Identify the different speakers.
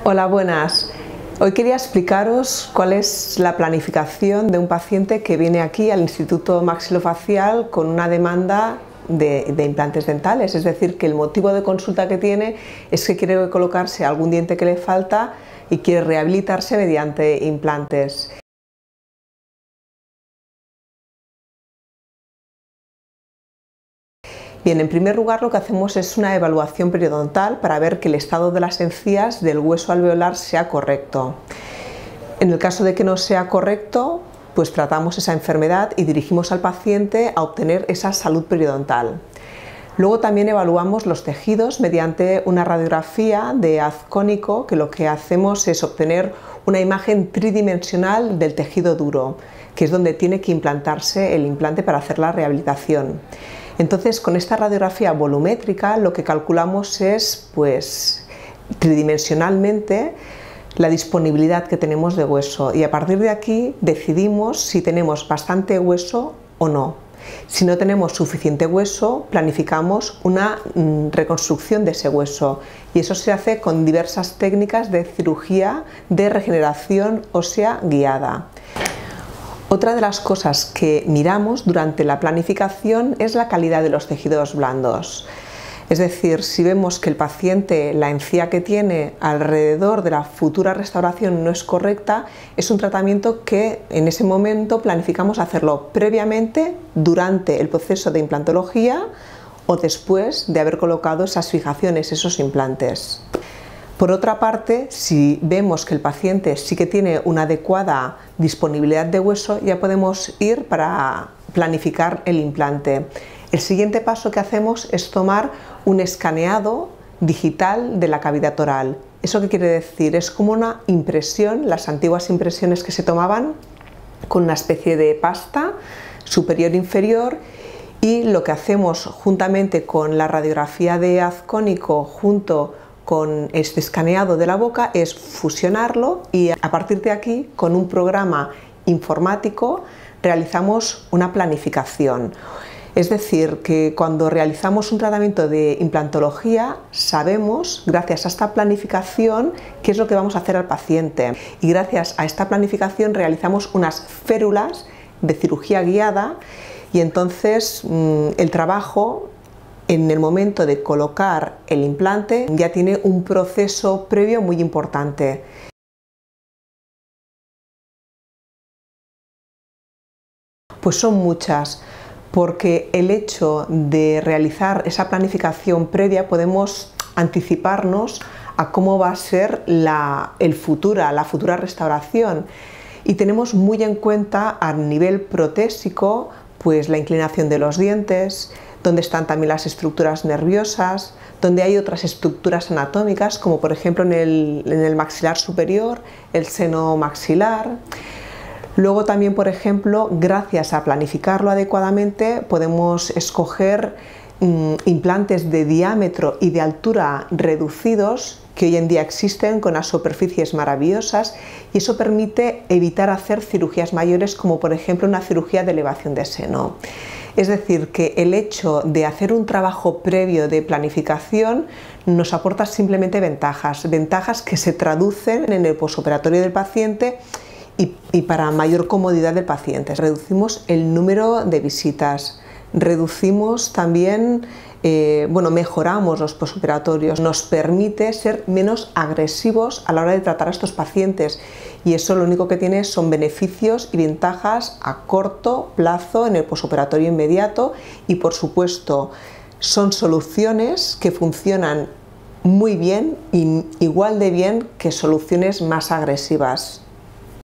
Speaker 1: Hola, buenas. Hoy quería explicaros cuál es la planificación de un paciente que viene aquí al Instituto Maxilofacial con una demanda de implantes dentales, es decir, que el motivo de consulta que tiene es que quiere colocarse algún diente que le falta y quiere rehabilitarse mediante implantes. Bien, en primer lugar lo que hacemos es una evaluación periodontal para ver que el estado de las encías del hueso alveolar sea correcto. En el caso de que no sea correcto, pues tratamos esa enfermedad y dirigimos al paciente a obtener esa salud periodontal. Luego también evaluamos los tejidos mediante una radiografía de haz cónico, que lo que hacemos es obtener una imagen tridimensional del tejido duro, que es donde tiene que implantarse el implante para hacer la rehabilitación. Entonces, con esta radiografía volumétrica lo que calculamos es, pues, tridimensionalmente la disponibilidad que tenemos de hueso, y a partir de aquí decidimos si tenemos bastante hueso o no. Si no tenemos suficiente hueso, planificamos una reconstrucción de ese hueso, y eso se hace con diversas técnicas de cirugía de regeneración ósea guiada. Otra de las cosas que miramos durante la planificación es la calidad de los tejidos blandos. Es decir, si vemos que el paciente, la encía que tiene alrededor de la futura restauración no es correcta, es un tratamiento que en ese momento planificamos hacerlo previamente, durante el proceso de implantología o después de haber colocado esas fijaciones, esos implantes. Por otra parte, si vemos que el paciente sí que tiene una adecuada disponibilidad de hueso, ya podemos ir para planificar el implante. El siguiente paso que hacemos es tomar un escaneado digital de la cavidad oral. ¿Eso qué quiere decir? Es como una impresión, las antiguas impresiones que se tomaban con una especie de pasta superior e inferior, y lo que hacemos juntamente con la radiografía de haz cónico junto con este escaneado de la boca es fusionarlo, y a partir de aquí, con un programa informático, realizamos una planificación. Es decir, que cuando realizamos un tratamiento de implantología sabemos, gracias a esta planificación, qué es lo que vamos a hacer al paciente, y gracias a esta planificación realizamos unas férulas de cirugía guiada, y entonces el trabajo en el momento de colocar el implante ya tiene un proceso previo muy importante. Pues son muchas, porque el hecho de realizar esa planificación previa podemos anticiparnos a cómo va a ser la futura restauración, y tenemos muy en cuenta a nivel protésico pues la inclinación de los dientes, donde están también las estructuras nerviosas, donde hay otras estructuras anatómicas, como por ejemplo en el maxilar superior, el seno maxilar. Luego también, por ejemplo, gracias a planificarlo adecuadamente, podemos escoger implantes de diámetro y de altura reducidos, que hoy en día existen con las superficies maravillosas, y eso permite evitar hacer cirugías mayores, como por ejemplo una cirugía de elevación de seno. Es decir, que el hecho de hacer un trabajo previo de planificación nos aporta simplemente ventajas que se traducen en el posoperatorio del paciente y para mayor comodidad del paciente. Reducimos el número de visitas, reducimos también, mejoramos los posoperatorios, nos permite ser menos agresivos a la hora de tratar a estos pacientes, y eso lo único que tiene son beneficios y ventajas a corto plazo en el posoperatorio inmediato, y por supuesto son soluciones que funcionan muy bien y igual de bien que soluciones más agresivas.